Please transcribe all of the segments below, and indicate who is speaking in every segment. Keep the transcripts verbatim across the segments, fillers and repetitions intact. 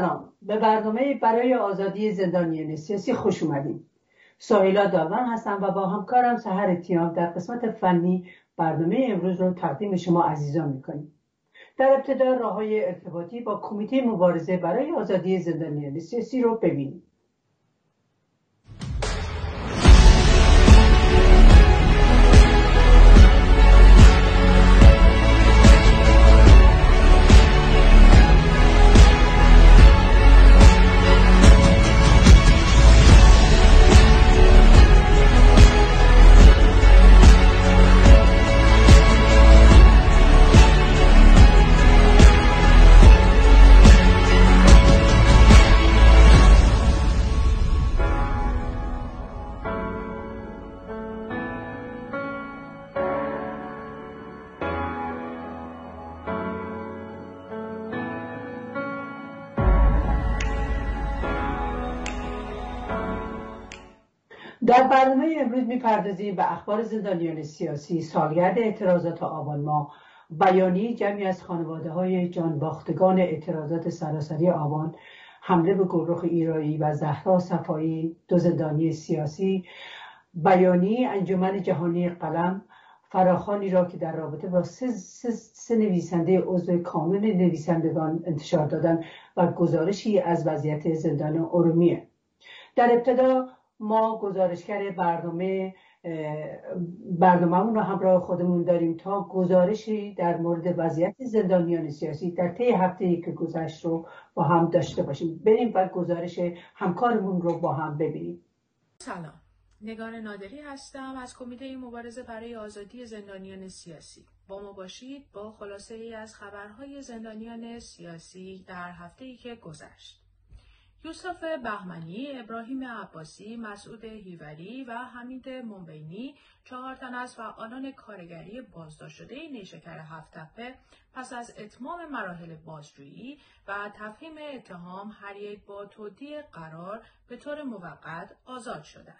Speaker 1: سلام، به برنامه برای آزادی زندانیان سیاسی خوش اومدید. سهیلا داروان هستم و با همکارم سحر اتیام در قسمت فنی برنامه امروز رو تقدیم شما عزیزان میکنیم. در ابتدا راه‌های ارتباطی با کمیته مبارزه برای آزادی زندانیان سیاسی رو ببینیم. در برنامه امروز می‌پردازیم به اخبار زندانیان سیاسی، سالگرد اعتراضات آبان ماه، بیانیه جمعی از خانواده‌های جانباختگان اعتراضات سراسری آبان، حمله به گلرخ ایرایی و زهرا صفایی دو زندانی سیاسی، بیانیه انجمن جهانی قلم، فراخوانی را که در رابطه با سه, سه, سه نویسنده عضو کانون نویسندگان انتشار دادن و گزارشی از وضعیت زندان ارومیه. در ابتدا ما گزارشگر برنامه برنامه‌مون رو همراه خودمون داریم تا گزارشی در مورد وضعیت زندانیان سیاسی در طی هفته‌ای که گذشت رو با هم داشته باشیم. بریم و گزارش همکارمون رو با هم ببینیم.
Speaker 2: سلام، نگار نادری هستم از کمیته مبارزه برای آزادی زندانیان سیاسی. با ما باشید با خلاصه ای از خبرهای زندانیان سیاسی در هفته‌ای که گذشت. یوسف بهمنی، ابراهیم عباسی، مسعود هیوری و حمید منبینی چهار تن از فعالان کارگری بازداشت شده نیشکر هفت‌تپه پس از اتمام مراحل بازجویی و تفهیم اتهام هر یک با تودیع قرار به طور موقت آزاد شدند.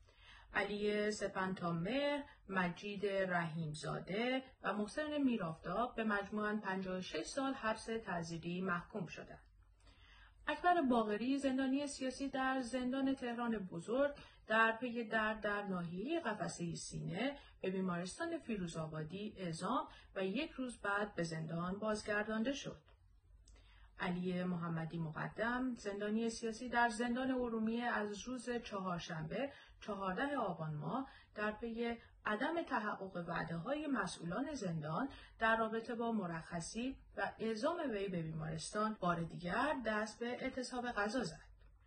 Speaker 2: علی سپنتامه، مجید رحیمزاده و محسن میرافتاب به مجموعاً پنجاه و شش سال حبس تعزیری محکوم شدند. اکبر باقری، زندانی سیاسی در زندان تهران بزرگ، در پی درد در ناحیه قفسه سینه به بیمارستان فیروزآبادی اعزام و یک روز بعد به زندان بازگردانده شد. علی محمدی مقدم، زندانی سیاسی در زندان ارومیه، از روز چهارشنبه چهاردهم آبان ماه در پی عدم تحقق وعده‌های مسئولان زندان در رابطه با مرخصی و اعزام وی به بیمارستان بار دیگر دست به اعتصاب غذا زد.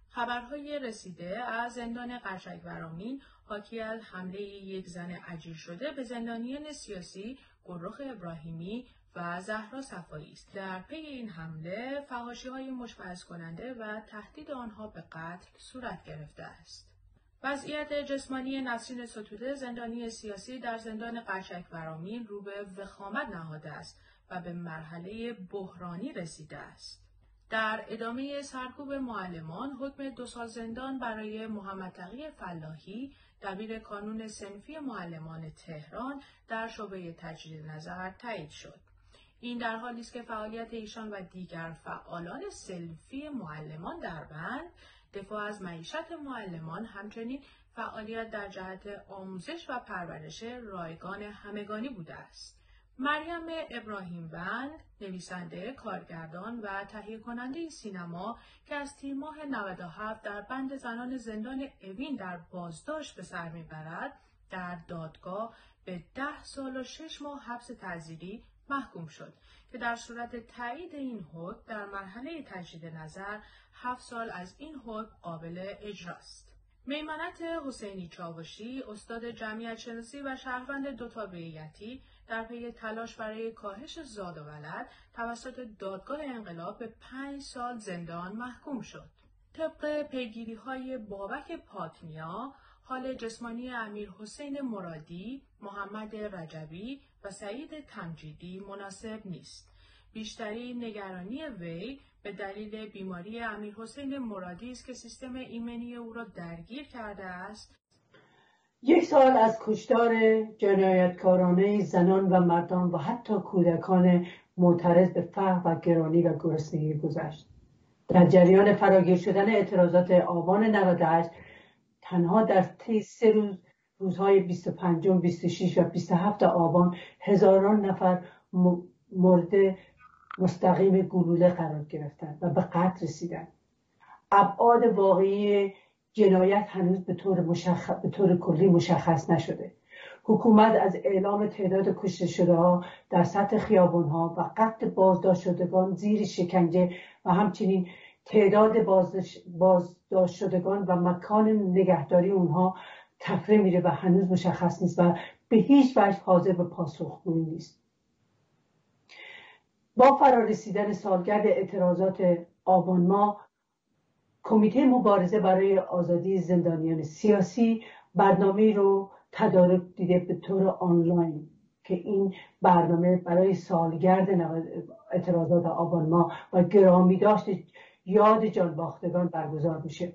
Speaker 2: خبرهای رسیده از زندان قشنگ ورامین حاکی از حمله یک زن اجیر شده به زندانیان سیاسی گلرخ ابراهیمی و زهرا صفایی است. در پی این حمله فحاشی‌های مشمئز کننده و تهدید آنها به قتل صورت گرفته است. وضعیت جسمانی نسرین ستوده، زندانی سیاسی در زندان قشنگ ورامین، رو به وخامت نهاده است و به مرحله بحرانی رسیده است. در ادامه سرکوب معلمان، حکم دو سال زندان برای محمد تقی فلاحی، دبیر کانون صنفی معلمان تهران در شعبه تجدید نظر تایید شد. این در حالی است که فعالیت ایشان و دیگر فعالان صنفی معلمان در بند دفاع از معیشت معلمان، همچنین فعالیت در جهت آموزش و پرورش رایگان همگانی بوده است. مریم ابراهیم بند، نویسنده، کارگردان و تهیه کننده سینما که از تیر ماه نود و هفت در بند زنان زندان اوین در بازداشت به سر میبرد، در دادگاه به ده سال و شش ماه حبس تعزیری محکوم شد که در صورت تایید این حکم در مرحله تجدید نظر هفت سال از این حکم قابل اجراست. میمنت حسینی چاوشی، استاد جمعیت شناسی و شهروند دو تابعیتی، در پی تلاش برای کاهش زاد و ولد توسط دادگاه انقلاب به پنج سال زندان محکوم شد. طبق پیگیری‌های بابک پاکنیا، حال جسمانی امیر حسین مرادی، محمد رجبی و سعید تمجیدی مناسب نیست. بیشتری نگرانی وی به دلیل بیماری امیر حسین مرادی است که سیستم ایمنی او را درگیر کرده است.
Speaker 1: یک سال از کشتار جنایتکارانه زنان و مردان و حتی کودکان معترض به فقر و گرانی و گرسنگی گذشت. در جریان فراگیر شدن اعتراضات آبان نود و هشت تنها در طی سه روز روزهای بیست و پنج، بیست و شش و بیست و هفت آبان هزاران نفر مورد مستقیم گلوله قرار گرفتند و به قتل رسیدند. ابعاد واقعی جنایت هنوز به طور مشخص به طور کلی مشخص نشده. حکومت از اعلام تعداد کشته شده ها در سطح خیابان ها و قتل بازداشت شدگان زیر شکنجه و همچنین تعداد بازداشت شدگان و مکان نگهداری اونها تفره میره و هنوز مشخص نیست و به هیچ وجه حاضر به پاسخگویی نیست. با فرارسیدن سالگرد اعتراضات آبان ماه، کمیته مبارزه برای آزادی زندانیان سیاسی برنامه رو تدارک دیده به طور آنلاین که این برنامه برای سالگرد اعتراضات آبان ماه و گرامی داشت یاد جانباختگان برگزار میشه.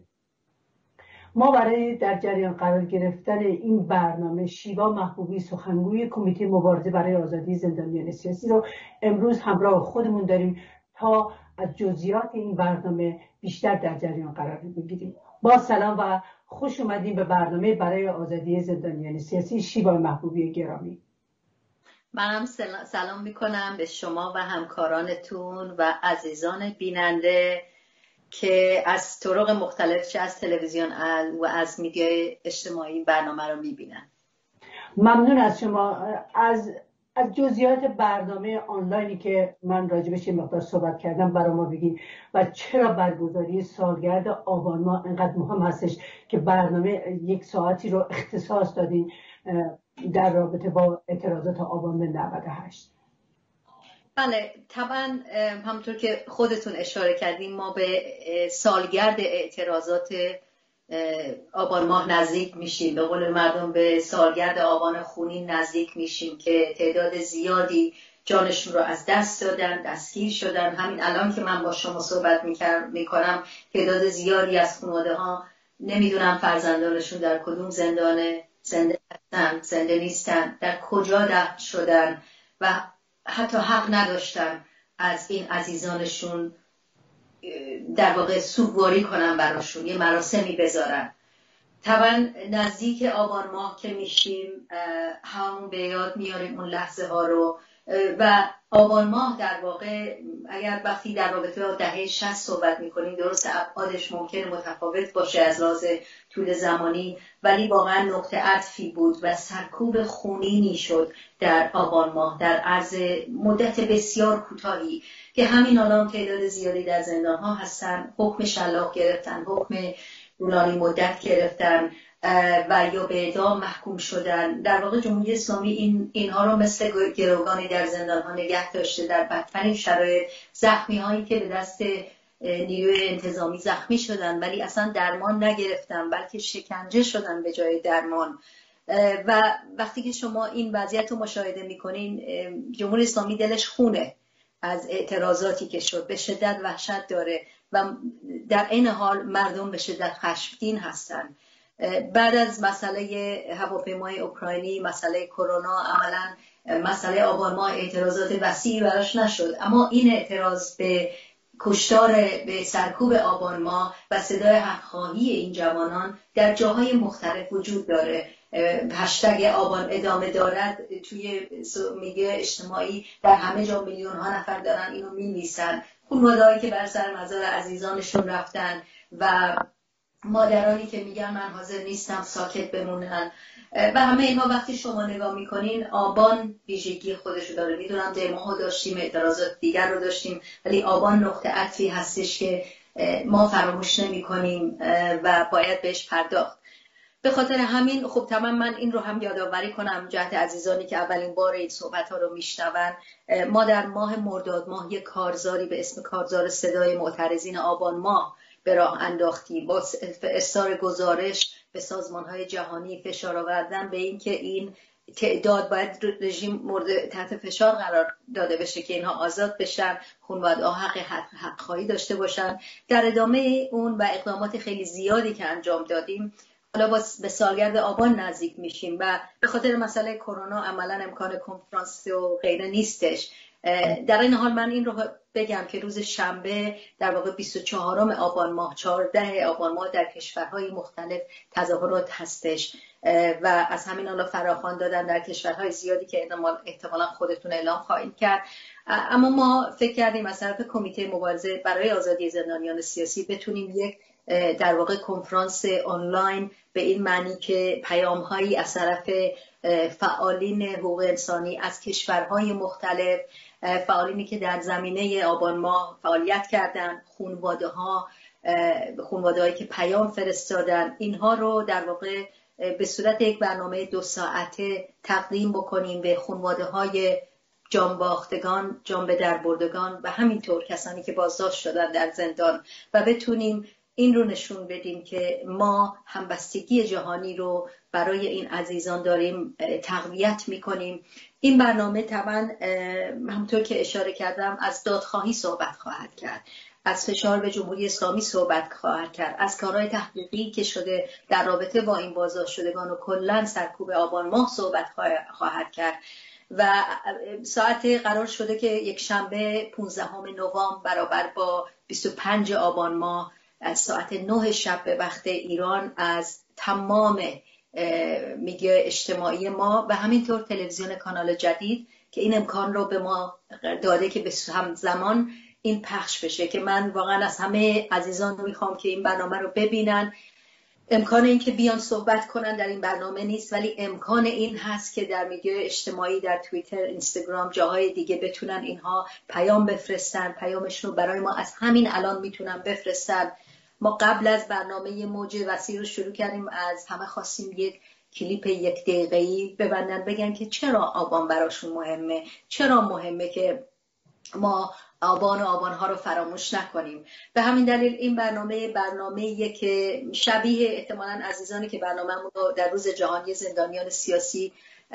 Speaker 1: ما برای در جریان قرار گرفتن این برنامه شیوا محبوبی، سخنگوی کمیته مبارزه برای آزادی زندانیان سیاسی رو امروز همراه خودمون داریم تا از جزئیات این برنامه بیشتر در جریان قرار بگیریم. با سلام و خوش اومدیم به برنامه برای آزادی زندانیان سیاسی. شیوا محبوبی گرامی،
Speaker 3: منم سلام میکنم به شما و همکارانتون و عزیزان بیننده که از طرق مختلف چه از تلویزیون و از میدیای اجتماعی برنامه رو میبینن.
Speaker 1: ممنون از شما. از از جزئیات برنامه آنلاینی که من راجبش یه مقدار صحبت کردم برای ما بگین و چرا برگزاری سالگرد آبان ماه اینقدر مهم هستش که برنامه یک ساعتی رو اختصاص دادین در رابطه با اعتراضات آبان نود و هشت.
Speaker 3: بله، طبعا همونطور که خودتون اشاره کردیم ما به سالگرد اعتراضات آبان ماه نزدیک میشیم. به قول مردم به سالگرد آبان خونین نزدیک میشیم که تعداد زیادی جانشون رو از دست دادن، دستگیر شدن. همین الان که من با شما صحبت میکنم تعداد زیادی از خانواده ها نمیدونم فرزندانشون در کدوم زندانه، زنده هستن، زنده نیستن، در کجا دفن شدن و حتی حق نداشتن از این عزیزانشون در واقع سوگواری کنن، براشون یه مراسمی بذارن. طبعا نزدیک آبان ماه که میشیم همون به یاد میاریم اون لحظه ها رو و آبان ماه در واقع اگر وقتی در رابطه با دهه شصت صحبت میکنیم درست ابعادش ممکنه متفاوت باشه از لحاظ طول زمانی، ولی واقعا نقطه عطفی بود و سرکوب خونینی شد در آبان ماه در عرض مدت بسیار کوتاهی که همین الان تعداد زیادی در زندان ها هستن، حکم شلاق گرفتن، حکم طولانی مدت گرفتن و یا به اعدام محکوم شدن. در واقع جمهوری اسلامی این اینها رو مثل گروگانی در زندان ها نگه داشته در بدترین شرایط. زخمی هایی که به دست نیروی انتظامی زخمی شدن ولی اصلا درمان نگرفتن بلکه شکنجه شدن به جای درمان. و وقتی که شما این وضعیت رو مشاهده میکنین جمهوری اسلامی دلش خونه از اعتراضاتی که شد، به شدت وحشت داره و در این حال مردم به شدت خشمگین هستن. بعد از مسئله هواپیمای اوکراینی، مسئله کرونا، عملاً مسئله آبان ماه اعتراضات وسیعی براش نشد، اما این اعتراض به کشتار، به سرکوب آبان ماه و صدای حق‌خواهی این جوانان در جاهای مختلف وجود داره. هشتگ آبان ادامه دارد توی میدیای اجتماعی در همه جا میلیون ها نفر دارن اینو می‌نویسن. خانواده‌هایی که بر سر مزار عزیزانشون رفتن و مادرانی که میگن من حاضر نیستم ساکت بمونن و همه اینا وقتی شما نگاه میکنین آبان ویژگی خودشو داره. میدونم در ماه داشتیم اعتراضات دیگر رو داشتیم ولی آبان نقطه عطفی هستش که ما فراموش نمی کنیم و باید بهش پرداخت. به خاطر همین خب تمام من این رو هم یادآوری کنم جهت عزیزانی که اولین بار این صحبت ها رو میشنون. ما در ماه مرداد ماه یک کارزاری به اسم کارزار صدای معترضین آبان ماه به راه انداختیم با ارسال گزارش به سازمان‌های جهانی فشار آوردن به این که این تعداد باید رژیم مورد تحت فشار قرار داده بشه که اینها آزاد بشن، خانواده‌ها حق حق خواهی داشته باشن. در ادامه اون و اقدامات خیلی زیادی که انجام دادیم حالا با به سالگرد آبان نزدیک میشیم و به خاطر مسئله کرونا عملا امکان کنفرانس و غیره نیستش. در این حال من این رو بگم که روز شنبه در واقع بیست و چهارم آبان ماه، چهاردهم آبان ماه در کشورهای مختلف تظاهرات هستش و از همین حالا فراخوان دادن در کشورهای زیادی که احتمالا خودتون اعلام خواهید کرد. اما ما فکر کردیم از طرف کمیته مبارزه برای آزادی زندانیان سیاسی بتونیم یک در واقع کنفرانس آنلاین به این معنی که پیام‌هایی از طرف فعالین حقوق انسانی از کشورهای مختلف، فعالینی که در زمینه آبان ماه فعالیت کردن، خانواده‌ها خانواده‌هایی که پیام فرستادن، اینها رو در واقع به صورت یک برنامه دو ساعته تقدیم بکنیم به خانواده‌های جانباختگان، جان به در بردگان و همینطور کسانی که بازداشت شدن در زندان و بتونیم این رو نشون بدیم که ما همبستگی جهانی رو برای این عزیزان داریم تقویت میکنیم. این برنامه طبعا همونطور که اشاره کردم از دادخواهی صحبت خواهد کرد، از فشار به جمهوری اسلامی صحبت خواهد کرد، از کارهای تحقیقی که شده در رابطه با این بازداشت شدگان و کلاً سرکوب آبان ماه صحبت خواهد کرد و ساعت قرار شده که یک شنبه پانزدهم نوامبر برابر با بیست و پنجم آبان ماه از ساعت نه شب به وقت ایران از تمام میگه اجتماعی ما و همینطور تلویزیون کانال جدید که این امکان رو به ما داده که به همزمان این پخش بشه، که من واقعا از همه عزیزان میخوام که این برنامه رو ببینن. امکان این که بیان صحبت کنن در این برنامه نیست، ولی امکان این هست که در میدیای اجتماعی، در توییتر، اینستاگرام، جاهای دیگه بتونن اینها پیام بفرستن. پیامشون رو برای ما از همین الان میتونن بفرستن. ما قبل از برنامه موج وسیع رو شروع کردیم، از همه خواستیم یک کلیپ یک دقیقه‌ای ببندن، بگن که چرا آبان براشون مهمه، چرا مهمه که ما آبان و آبانها رو فراموش نکنیم. به همین دلیل این برنامه برنامه‌ایه که شبیه احتمالاً عزیزانی که برنامه‌مون رو در روز جهانی زندانیان سیاسی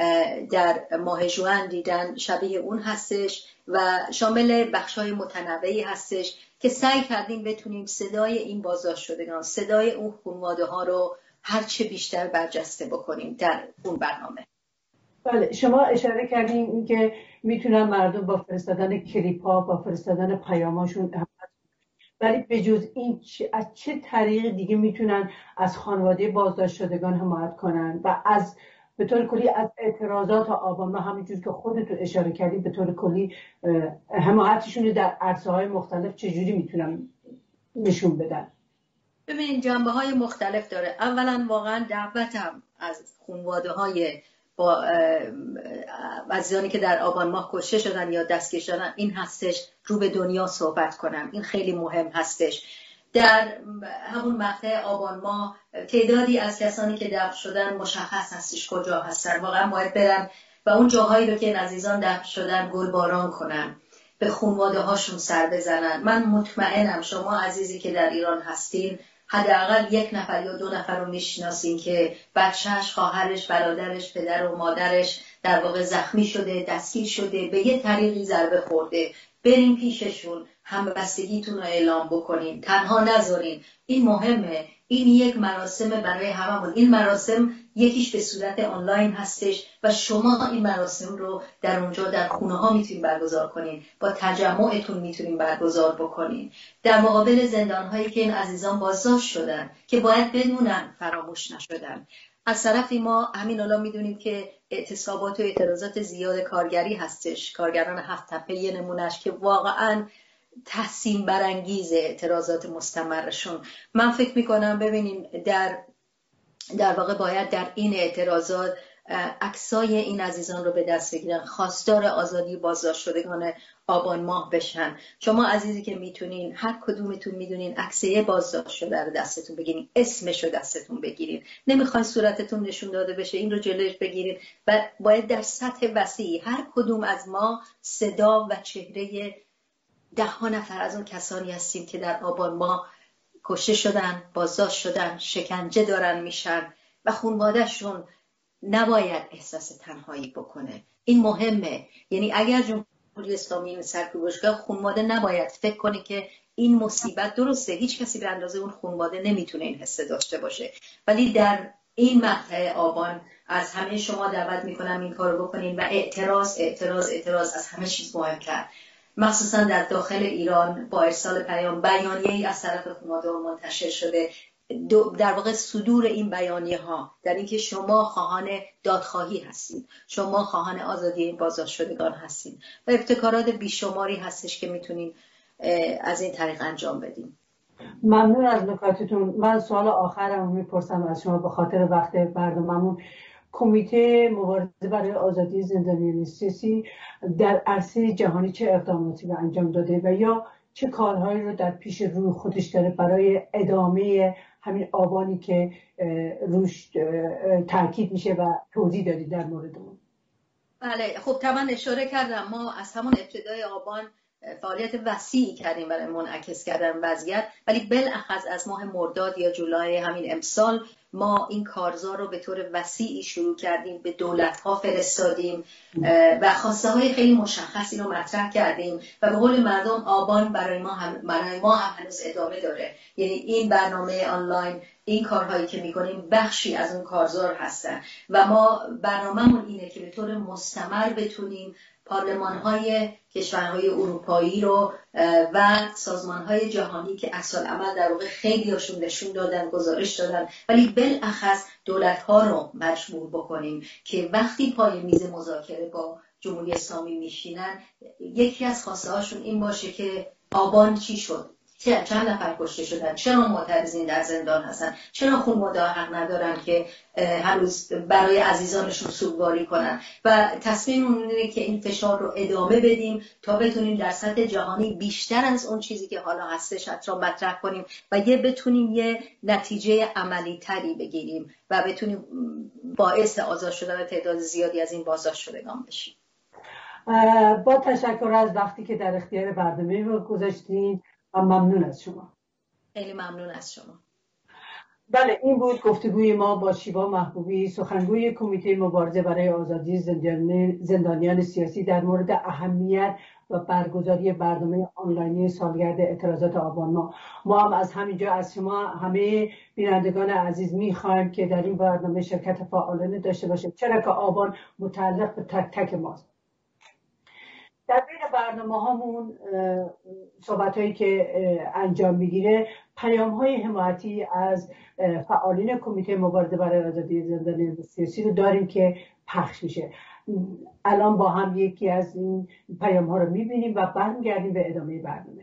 Speaker 3: در ماه ژوئن دیدن شبیه اون هستش و شامل بخش‌های متنوعی هستش که سعی کردیم بتونیم صدای این بازداشت شدگان، صدای اون خانواده‌ها رو هرچه بیشتر برجسته بکنیم در اون برنامه.
Speaker 1: بله، شما اشاره کردین که میتونن مردم با فرستادن کلیپ ها، با فرستادن پیاماشون، ولی به جز این از چه طریق دیگه میتونن از خانواده بازداشت شدگان حمایت کنن و از به طور کلی از اعتراضات آبان ماه، همینجور که خودتون اشاره کردید، به طور کلی حمایتشون رو در عرصه‌های مختلف چجوری میتونن نشون بدن؟
Speaker 3: ببین، جنبه های مختلف داره. اولا واقعا دعوتم از خانواده های با عزیزانی که در آبان ماه کشته شدن یا دستگیر شدن این هستش رو به دنیا صحبت کنم. این خیلی مهم هستش. در همون مقطع آبان ماه تعدادی از کسانی که دفن شدن مشخص هستش کجا هستن. واقعا باید برن و اون جاهایی رو که این عزیزان دفن شدن گل باران کنن، به خانواده هاشون سر بزنن. من مطمئنم شما عزیزی که در ایران هستین حداقل یک نفر یا دو نفر رو میشناسین که بچهش، خواهرش، برادرش، پدر و مادرش در واقع زخمی شده، دستگیر شده، به یه طریقی ضربه خورده. بریم پیششون، همبستگیتون رو اعلام بکنین، تنها نذارین. این مهمه. این یک مراسم برای هممون. این مراسم یکیش به صورت آنلاین هستش و شما این مراسم رو در اونجا در خونه ها میتونین برگزار کنین، با تجمعتون میتونین برگزار بکنین. در مقابل زندان هایی که این عزیزان بازداشت شدن که باید بدونن فراموش نشدن. از طرفی ما همین الان میدونیم که اعتصابات و اعتراضات زیاد کارگری هستش. کارگران هفت تپه یه نمونش که واقعاً تحسین برانگیز اعتراضات مستمرشون. من فکر میکنم ببینین در در واقع باید در این اعتراضات عکسای این عزیزان رو به دست بگیرن، خواستار آزادی بازداشت شدگان آبان ماه بشن. شما عزیزی که میتونین، هر کدومتون میدونین عکسه بازداشت شده رو دستتون بگیرین، اسمش رو دستتون بگیرین. نمیخواین صورتتون نشون داده بشه، این رو جلوش بگیرین و باید در سطح وسیعی هر کدوم از ما صدا و چهره ده ها نفر از اون کسانی هستیم که در آبان ماه کشته شدن، بازداشت شدن، شکنجه دارن میشن و خانواده‌شون نباید احساس تنهایی بکنه. این مهمه. یعنی اگر جمهوری اسلامی این سرکوبش کرد، خانواده نباید فکر کنه که این مصیبت، درسته هیچ کسی به اندازه اون خانواده نمیتونه این حس داشته باشه، ولی در این مقطع آبان از همه شما دعوت میکنم این کارو بکنین و اعتراض اعتراض اعتراض از همه چیز مهمتر، مخصوصا در داخل ایران با ارسال پیام بیانیه‌ای از طرف خانواده منتشر شده، در واقع صدور این بیانیه ها در اینکه شما خواهان دادخواهی هستید، شما خواهان آزادی این بازداشت شدگان هستید و ابتکارات بیشماری هستش که میتونین از این طریق انجام بدیم.
Speaker 1: ممنون از نکاتتون. من سوال آخرم میپرسم از شما به خاطر وقت برنامه‌مون. کمیته مبارزه برای آزادی زندانیان سیاسی در عرصه جهانی چه اقداماتی رو انجام داده و یا چه کارهایی رو در پیش روی خودش داره برای ادامه همین آبانی که روش تاکید میشه و توضیح دادی در مورد اون؟
Speaker 3: بله، خب طبعا اشاره کردم ما از همون ابتدای آبان فعالیت وسیعی کردیم برای منعکس کردن وضعیت، ولی بالاخص از ماه مرداد یا جولای همین امسال ما این کارزار رو به طور وسیعی شروع کردیم، به دولت‌ها فرستادیم و خواسته های خیلی مشخصی رو مطرح کردیم و به قول مردم آبان برای ما هم برای ما هم هنوز ادامه داره. یعنی این برنامه آنلاین، این کارهایی که میکنیم بخشی از اون کارزار هستن و ما برنامه‌مون اینه که به طور مستمر بتونیم پارلمان‌های کشورهای اروپایی رو و سازمان‌های جهانی که اصل عمل در واقع خیلی هاشون نشون دادن، گزارش دادن، ولی بالاخص دولت‌ها رو مجبور بکنیم که وقتی پای میز مذاکره با جمهوری اسلامی میشینن یکی از خواسته هاشون این باشه که آبان چی شد؟ چند نفر کشته شدن؟ چرا معترضین در زندان هستن؟ چرا خانواده حق ندارن که هنوز برای عزیزانشون سوگواری کنن؟ و تصمیممون اینه که این فشار رو ادامه بدیم تا بتونیم در سطح جهانی بیشتر از اون چیزی که حالا هستش حتی مطرح کنیم و یه بتونیم یه نتیجه عملی تری بگیریم و بتونیم باعث آزاد شدن تعداد زیادی از این بازداشت شدگان بشیم.
Speaker 1: با تشکر از وقتی که در اختیار برنامه رو گذاشتین و ممنون از شما.
Speaker 3: خیلی ممنون از شما.
Speaker 1: بله، این بود گفتگوی ما با شیوا محبوبی، سخنگوی کمیته مبارزه برای آزادی زندانیان سیاسی در مورد اهمیت و برگزاری برنامه آنلاینی سالگرد اعتراضات آبان ماه. ما هم از همینجا از شما همه بینندگان عزیز میخوایم که در این برنامه شرکت فعالانه داشته باشید، چرا که آبان متعلق به تک تک ماست. در بین برنامه هامون صحبت هایی که انجام میگیره پیام های حمایتی از فعالین کمیته مبارزه برای آزادی زندانیان سیاسی رو داریم که پخش میشه. الان با هم یکی از این پیام ها رو میبینیم و برمیگردیم به ادامه برنامه.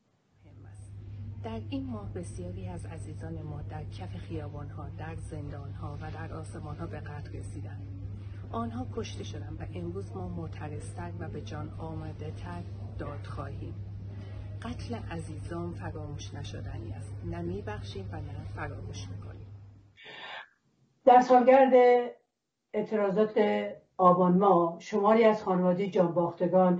Speaker 4: در این ماه بسیاری از عزیزان ما در کف خیابان ها، در زندان ها و در آسمان ها به قتل رسیدند. آنها کشته شدند و امروز ما معترض‌تر و به جان آمده تر داد خواهیم. قتل عزیزان فراموش نشدنی است. نه میبخشیم و نه فراموش میکنیم.
Speaker 1: در سالگرد اعتراضات آبان ماه شماری از خانواده جانباختگان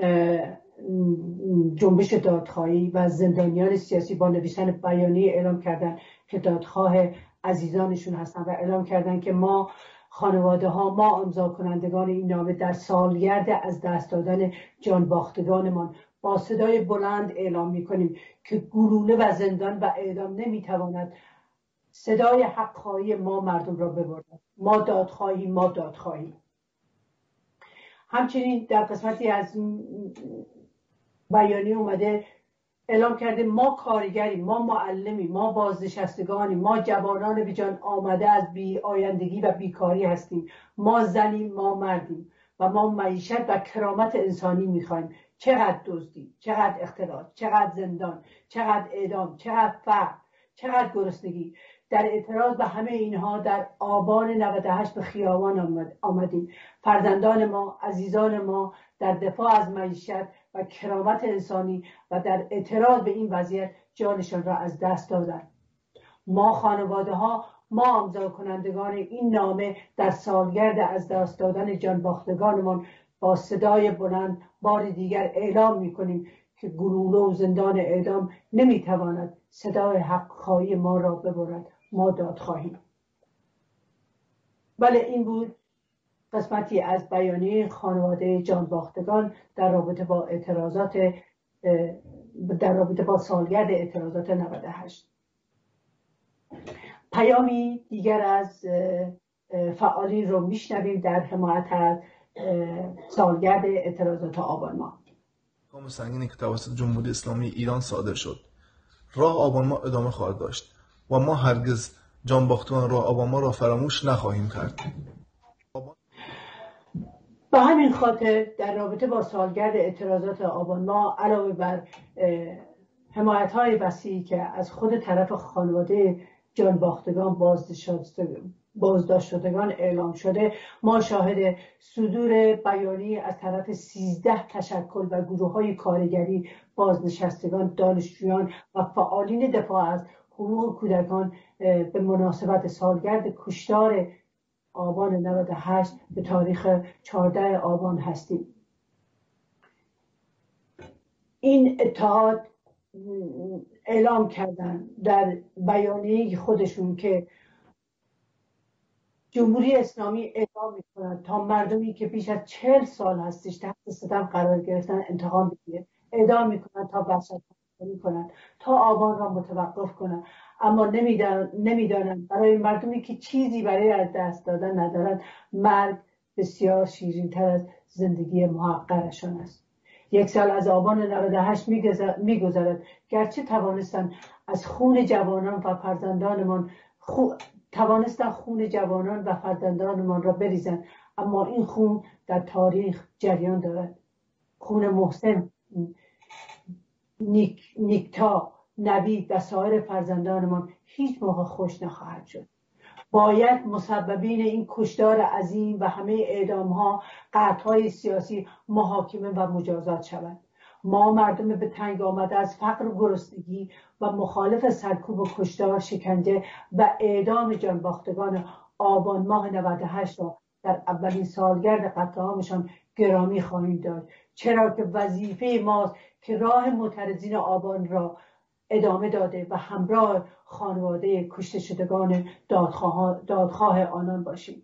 Speaker 1: جنبش دادخواهی و زندانیان سیاسی با نوشتن بیانیه اعلام کردند که دادخواه عزیزانشون هستن و اعلام کردند که ما خانواده ها، ما امضا کنندگان این نامه در سالگرد از دست دادن جانباختگانمان با صدای بلند اعلام میکنیم که گلوله و زندان و اعدام نمیتواند صدای حق‌خواهی ما مردم را ببرد. ما دادخواهی ما دادخواهی. همچنین در قسمتی از بیانیه اومده اعلام کرده ما کارگریم، ما معلمیم، ما بازنشستگانیم، ما جوانان به جان آمده از بی آیندگی و بیکاری هستیم، ما زنیم، ما مردیم و ما معیشت و کرامت انسانی میخوایم. چقدر دزدی، چقدر اختلاط، چقدر زندان، چقدر اعدام، چقدر فقر، چقدر گرسنگی. در اعتراض به همه اینها در آبان نود و هشت به خیابان آمدیم. فرزندان ما، عزیزان ما در دفاع از معیشت و کرامت انسانی و در اعتراض به این وضعیت جانشان را از دست دادند. ما خانواده ها، ما امضا کنندگان این نامه در سالگرد از دست دادن جانباختگانمان با صدای بلند بار دیگر اعلام می‌کنیم که گلوله و زندان اعدام نمی‌تواند صدای حق‌خواهی ما را ببرد. ما دادخواهیم. بله، این بود قسمتی از بیانیه خانواده جانباختگان در رابطه با اعتراضات در رابطه با سالگرد اعتراضات نود و هشت. پیامی دیگر از فعالین رو میشنویم در حمایت از سالگرد اعتراضات آبان ماه.
Speaker 5: اتهام سنگینی که توسط جمهوری اسلامی ایران صادر شد. راه آبان ماه ادامه خواهد داشت و ما هرگز جانباختگان راه آبان ماه را فراموش نخواهیم کرد.
Speaker 1: به همین خاطر در رابطه با سالگرد اعتراضات آبان ماه علاوه بر حمایت‌های وسیعی که از خود طرف خانواده جانباختگان بازداشت شدگان اعلام شده، ما شاهد صدور بیانیه از طرف سیزده تشکل و گروه‌های کارگری، بازنشستگان، دانشجویان و فعالین دفاع از حقوق کودکان به مناسبت سالگرد کشتار آبان نود و هشت به تاریخ چهاردهم آبان هستیم. این اتحاد اعلام کردن در بیانیه خودشون که جمهوری اسلامی اعلام می‌کند تا مردمی که بیش از چهل سال هستش تحت ستم قرار گرفتن انتقام بگیره، اعدام می‌کنند تا وحشت‌زایی کنند، تا آبان را متوقف کنند، اما نمیدانند نمیدانند برای مردمی که چیزی برای از دست دادن ندارند مرگ بسیار شیرین‌تر از زندگی محقرشان است. یک سال از آبان نود و هشت می‌گذرد، گرچه توانستند از خون جوانان و فرزندانمان خو... توانستند خون جوانان و فرزندانمان را بریزند، اما این خون در تاریخ جریان دارد. خون محسن، نیک... نیکتا، نوید و سایر فرزندانمان هیچ موقع خوش نخواهد شد. باید مسببین این کشتار عظیم و همه اعدام‌ها، قطع‌های سیاسی محاکمه و مجازات شوند. ما مردم به تنگ آمده از فقر و گرسنگی و مخالف سرکوب و کشتار، شکنجه و اعدام جانباختگان آبان ماه نود و هشت را در اولین سالگرد قتل عامشان گرامی خواهیم داشت، چرا که وظیفه ماست که راه معترضین آبان را ادامه داده و همراه خانواده کشته شدگان دادخواه, دادخواه آنان باشیم.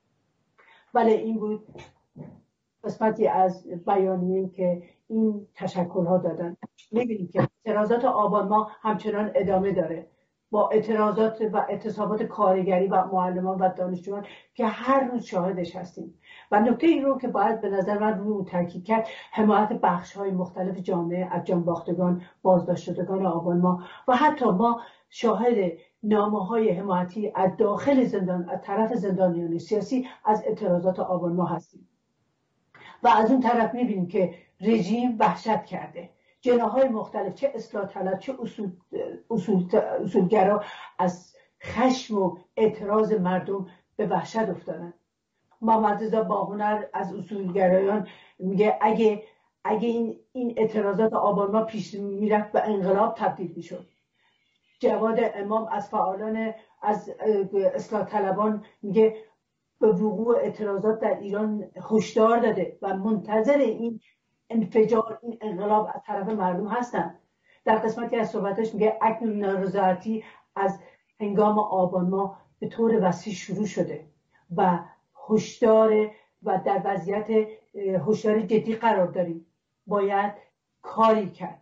Speaker 1: ولی این بود قسمتی از بیانیه‌ای که این تشکل‌ها دادن. می‌بینیم که اعتراضات آبان ماه همچنان ادامه داره، با اعتراضات و اعتصابات کارگری و معلمان و دانشجویان که هر روز شاهدش هستیم. و نکته این رو که باید به نظر من روی تاکید کرد، حمایت بخش‌های مختلف جامعه از جانباختگان، بازداشت شدگان آبان ماه و حتی ما شاهد نامه‌های حمایتی از داخل زندان از طرف زندانیان سیاسی از اعتراضات آبان ماه هستیم. و از اون طرف می‌بینیم که رژیم وحشت کرده. جناح‌های مختلف، چه اصلاح طلب چه اصول اصول اصولگرا، از خشم و اعتراض مردم به وحشت افتادن. محمد رضا باهنر از اصولگرایان میگه اگه اگه این این اعتراضات آبان ماه پیش میرفت به انقلاب تبدیل میشد. جواد امام از فعالان از اصلاح طلبان میگه به وقوع اعتراضات در ایران هشدار داده و منتظر این انفجار، این انقلاب از طرف مردم هستن. در قسمتی از صحبتش میگه اکنون نارضایتی از هنگام آبان ماه به طور وسیع شروع شده و هشدار و در وضعیت هشدار جدی قرار داریم. باید کاری کرد.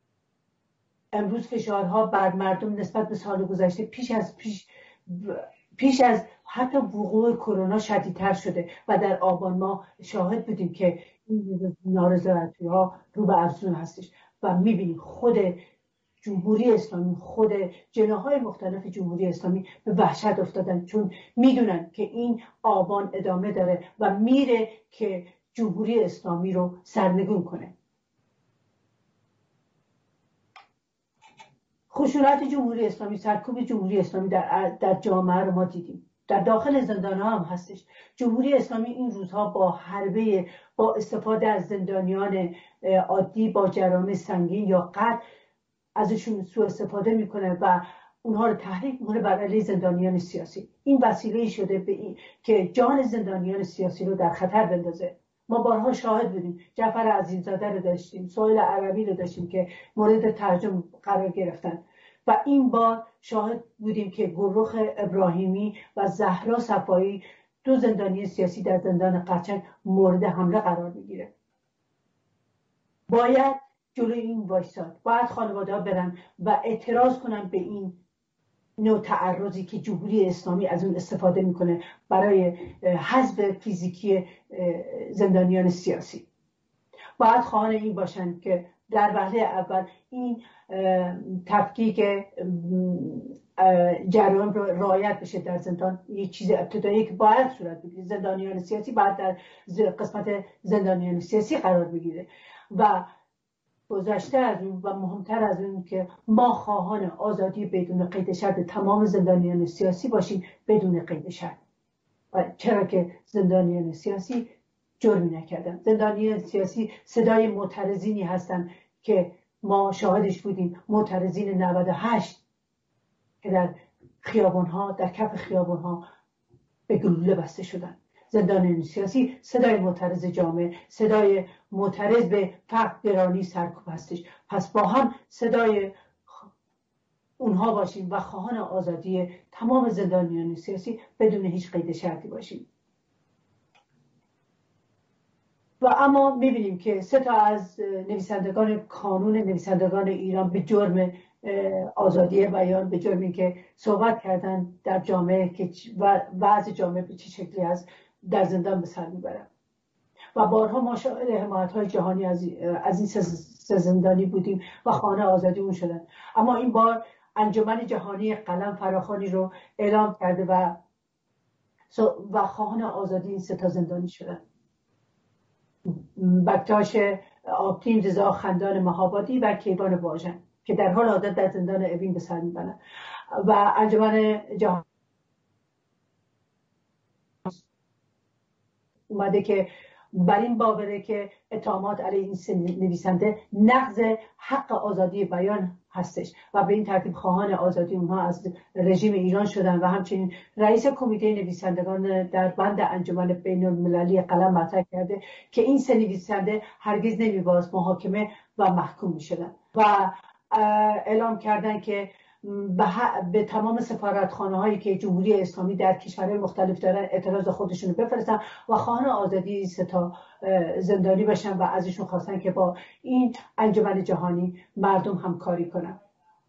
Speaker 1: امروز فشارها بر مردم نسبت به سال گذشته پیش از پیش پیش از حتی وقوع کرونا شدیدتر شده و در آبان ماه شاهد بودیم که این نارضایتی ها رو به افزون هستش و میبینیم خود جمهوری اسلامی، خود جناح‌های مختلف جمهوری اسلامی به وحشت افتادن، چون میدونن که این آبان ادامه داره و میره که جمهوری اسلامی رو سرنگون کنه. خشونت جمهوری اسلامی، سرکوب جمهوری اسلامی در در جامعه رو ما دیدیم. در داخل زندان‌ها هم هستش. جمهوری اسلامی این روزها با حربه، با استفاده از زندانیان عادی با جرائم سنگین یا قتل ازشون سوء استفاده میکنه و اونها رو تحریک میکنه بر علیه زندانیان سیاسی. این وسیله شده به این که جان زندانیان سیاسی رو در خطر بندازه. ما بارها شاهد بودیم. جعفر عظیم‌زاده رو داشتیم، سهیل عربی رو داشتیم که مورد ترجمه قرار گرفتن و این بار شاهد بودیم که گروخ ابراهیمی و زهرا صفایی، دو زندانی سیاسی در زندان قرچک، مورد حمله قرار میگیره. باید جلوی این وایساد. باید خانواده ها برن و اعتراض کنن به این نوع تعرضی که جمهوری اسلامی از اون استفاده میکنه برای حذف فیزیکی زندانیان سیاسی. باید خواهان این باشند که در وهله اول این تفکیک جریان رو رعایت بشه در زندان. یک چیز ابتدایی که باید صورت بگیره، زندانیان سیاسی باید در قسمت زندانیان سیاسی قرار بگیره و گذشته از اون و مهمتر از اون که ما خواهان آزادی بدون قید شرط تمام زندانیان سیاسی باشیم بدون قید شرط. چرا که زندانیان سیاسی جرمی نکردن. زندانیان سیاسی صدای معترضینی هستند که ما شاهدش بودیم، معترضین نود و هشت که در خیابان‌ها، در کف خیابان‌ها به گلوله بسته شدن. زندانیان سیاسی صدای معترض جامعه، صدای معترض به فقر، گرانی، سرکوب هستش. پس با هم صدای اونها باشیم و خواهان آزادی تمام زندانیان سیاسی بدون هیچ قید شرطی باشیم. و اما میبینیم که سه تا از نویسندگان کانون نویسندگان ایران به جرم آزادی بیان، به جرمی که صحبت کردن در جامعه که وضع جامعه به چه شکلی هست، در زندان به سر میبرن و بارها ما شاهد حمایت‌های جهانی از از این سه زندانی بودیم و خواهان آزادی اون شدن. اما این بار انجمن جهانی قلم فراخوانی رو اعلام کرده و و خواهان آزادی این سه تا زندانی شدن. بکتاش آبتین، رضا خندان مهابادی و کیوان باژن که در حال حاضر در زندان اوین به سر میبرن و انجمن جهانی اومده که بر این باوره که اتهامات علیه این نویسنده نقض حق آزادی بیان هستش و به این ترتیب خواهان آزادی اونها از رژیم ایران شدن و همچنین رئیس کمیته نویسندگان در بند انجمن بین المللی قلم مطرح کرده که این سه نویسنده هرگز نمیباید محاکمه و محکوم میشدن و اعلام کردن که به, به تمام سفارتخانه هایی که جمهوری اسلامی در کشورهای مختلف دارن اعتراض خودشون رو بفرستن و خواهان آزادی سه تا زندانی بشن و ازشون خواستن که با این انجمن جهانی مردم همکاری کنن.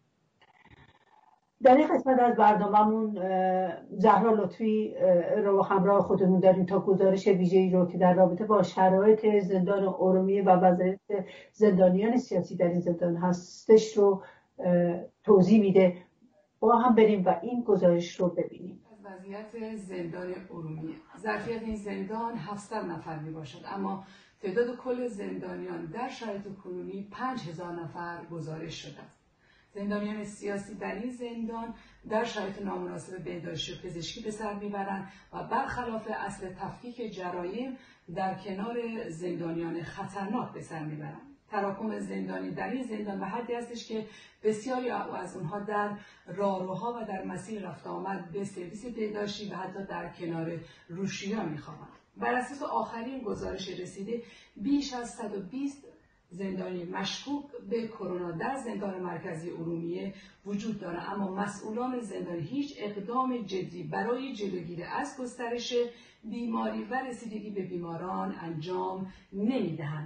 Speaker 1: در این قسمت از برنامه‌مون زهرا لطفی رو همراه خودمون داریم تا گزارش ویژه‌ای رو که در رابطه با شرایط زندان ارومیه و وضعیت زندانیان سیاسی در این زندان هستش رو توضیح میده. با هم بریم و این گزارش رو ببینیم.
Speaker 6: از وضعیت زندان ارومیه. ظرفیت این زندان هفتصد نفر می باشد، اما تعداد کل زندانیان در شرایط کنونی پنج هزار نفر گزارش شده است. زندانیان سیاسی در این زندان در شرایط نامناسب بهداشتی و پزشکی به سر میبرند و برخلاف اصل تفکیک جرایم در کنار زندانیان خطرناک به سر میبرند. تراکم زندانی در این زندان به حدی هستش که بسیاری از اونها در راهروها و در مسیر رفت آمد به سرویس بهداشتی و حتی در کنار روشی‌ها میخوابند. بر اساس آخرین گزارش رسیده بیش از صد و بیست زندانی مشکوک به کرونا در زندان مرکزی ارومیه وجود دارد، اما مسئولان زندان هیچ اقدام جدی برای جلوگیری از گسترش بیماری و رسیدگی به بیماران انجام نمیدهند.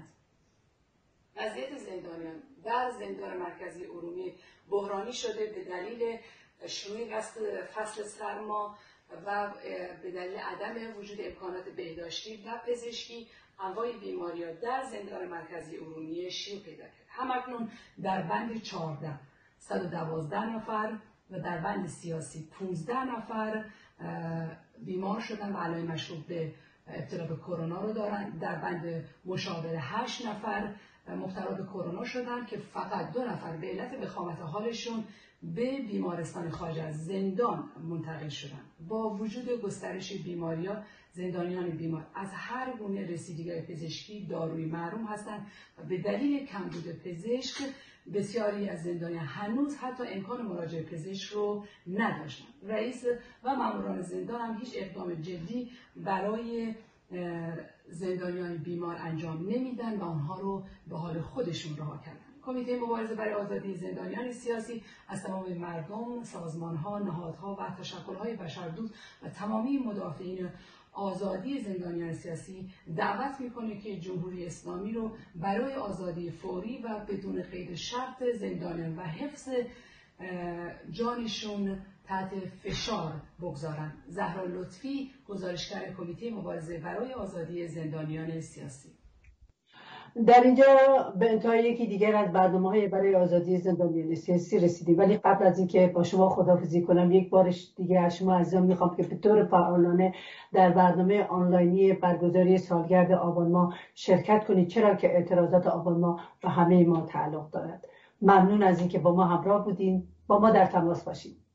Speaker 6: وضعیت زندانیان در زندان مرکزی ارومیه بحرانی شده به دلیل شروع فصل سرما و به دلیل عدم وجود امکانات بهداشتی و پزشکی. انواع بیماری‌ها در زندان مرکزی ارومیه شیوع پیدا کرد. همکنون در بند چهارده صد و دوازده نفر و در بند سیاسی پانزده نفر بیمار شدن و علائم مشکوک به ابتلا به کرونا رو دارند. در بند مشاوره هشت نفر مبتلا به کرونا شدند که فقط دو نفر به علت وخامت حالشون به بیمارستان خارج از زندان منتقل شدند. با وجود گسترش بیماری‌ها، زندانیان بیمار از هر گونه رسیدگی پزشکی دارویی محروم هستند و به دلیل کمبود پزشک بسیاری از زندانیان هنوز حتی امکان مراجعه پزشک رو نداشتند. رئیس و ماموران زندان هم هیچ اقدام جدی برای زندانیان بیمار انجام نمیدن و آنها رو به حال خودشون رها کردن. کمیته مبارزه برای آزادی زندانیان سیاسی از تمام مردم، سازمان‌ها، نهادها و تشکل‌های بشردوست و تمامی مدافعین آزادی زندانیان سیاسی دعوت میکنه که جمهوری اسلامی رو برای آزادی فوری و بدون قید شرط زندانیان و حفظ جانشون تحت فشار بگذارن. زهرا لطفی، گزارشگر کمیته مبارزه برای آزادی زندانیان سیاسی.
Speaker 1: در اینجا به انتهای یکی دیگر از برنامه‌های برای آزادی زندانیان سیاسی رسیدیم، ولی قبل از اینکه با شما خداحافظی کنم یک بار دیگه از شما عزیزان میخوام که به طور فعالانه در برنامه آنلاینی برگزاری سالگرد آبان ماه شرکت کنید، چرا که اعتراضات آبان ماه به همه ما تعلق دارد. ممنون از اینکه با ما همراه بودین، با ما در تماس باشید.